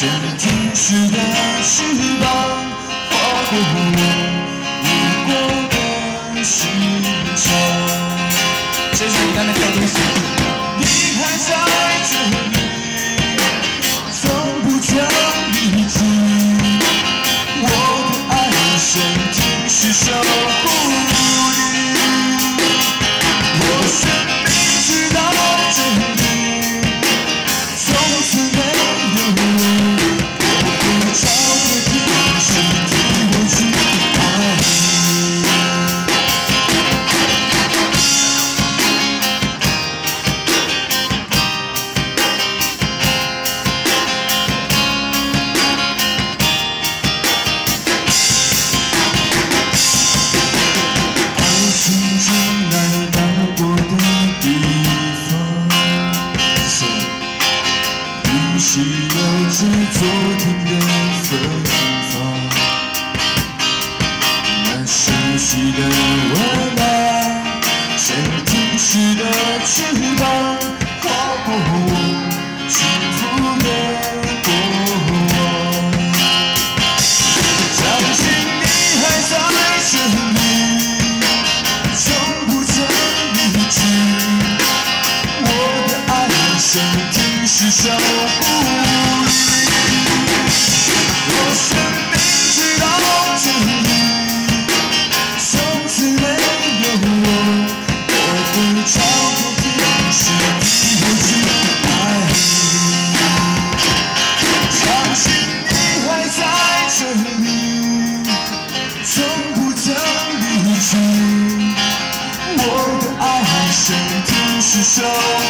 神天使的翅膀划过我路过的时常。接下来你刚才跳东西，你还在这里，从不曾离去。我的爱神天使守护你，我生命直到这里，从此没有我，我会朝着天使替我去爱你。爱情从来到过的地方，依稀有着昨天的芬芳，那熟悉的温暖，像天使的翅膀划过我幸福的过往。相信你还在这里，从不曾离去。我的爱像天使守护你，我生命直到这里，从此没有我，我会朝着天使替我去爱你。相信你还在这里，从不曾离去。我的爱像天使守护。